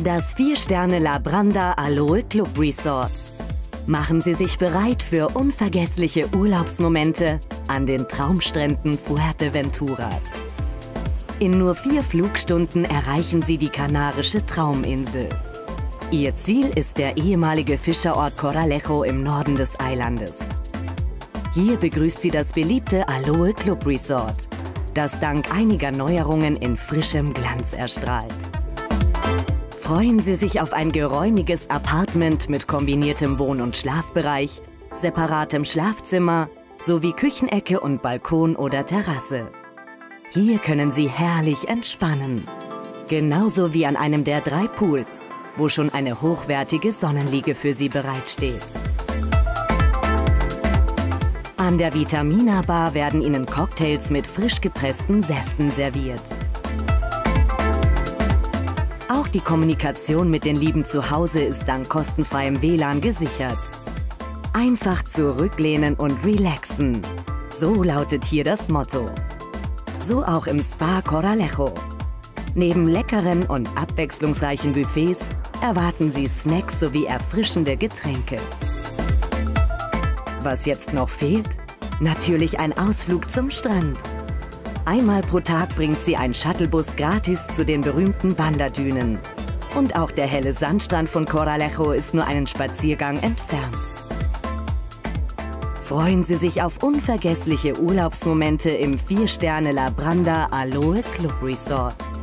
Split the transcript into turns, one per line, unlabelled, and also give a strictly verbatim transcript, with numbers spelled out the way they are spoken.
Das vier Sterne La Branda Aloe Club Resort. Machen Sie sich bereit für unvergessliche Urlaubsmomente an den Traumstränden Fuerteventuras. In nur vier Flugstunden erreichen Sie die kanarische Trauminsel. Ihr Ziel ist der ehemalige Fischerort Corralejo im Norden des Eilandes. Hier begrüßt Sie das beliebte Aloe Club Resort, das dank einiger Neuerungen in frischem Glanz erstrahlt. Freuen Sie sich auf ein geräumiges Apartment mit kombiniertem Wohn- und Schlafbereich, separatem Schlafzimmer sowie Küchenecke und Balkon oder Terrasse. Hier können Sie herrlich entspannen. Genauso wie an einem der drei Pools, wo schon eine hochwertige Sonnenliege für Sie bereitsteht. An der Vitamina Bar werden Ihnen Cocktails mit frisch gepressten Säften serviert. Auch die Kommunikation mit den Lieben zu Hause ist dank kostenfreiem W L A N gesichert. Einfach zurücklehnen und relaxen. So lautet hier das Motto. So auch im Spa Corralejo. Neben leckeren und abwechslungsreichen Buffets erwarten Sie Snacks sowie erfrischende Getränke. Was jetzt noch fehlt? Natürlich ein Ausflug zum Strand. Einmal pro Tag bringt Sie ein Shuttlebus gratis zu den berühmten Wanderdünen. Und auch der helle Sandstrand von Corralejo ist nur einen Spaziergang entfernt. Freuen Sie sich auf unvergessliche Urlaubsmomente im vier Sterne La Branda Aloe Club Resort.